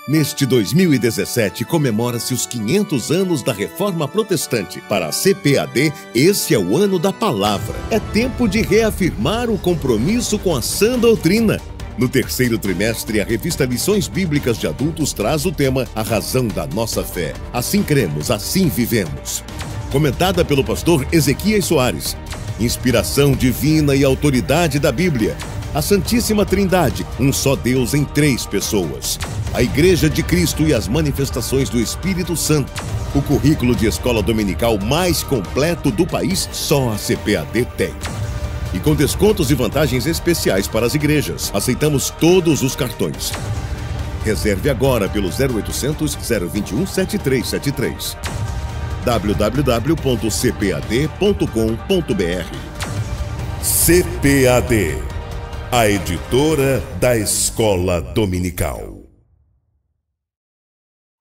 Neste 2017, comemora-se os 500 anos da Reforma Protestante. Para a CPAD, esse é o ano da palavra. É tempo de reafirmar o compromisso com a sã doutrina. No terceiro trimestre, a revista Lições Bíblicas de Adultos traz o tema A Razão da Nossa Fé. Assim cremos, assim vivemos. Comentada pelo pastor Ezequias Soares. Inspiração divina e autoridade da Bíblia. A Santíssima Trindade, um só Deus em 3 pessoas. A Igreja de Cristo e as manifestações do Espírito Santo. O currículo de escola dominical mais completo do país, só a CPAD tem. E com descontos e vantagens especiais para as igrejas. Aceitamos todos os cartões. Reserve agora pelo 0800 021 7373. www.cpad.com.br. CPAD, a editora da Escola Dominical.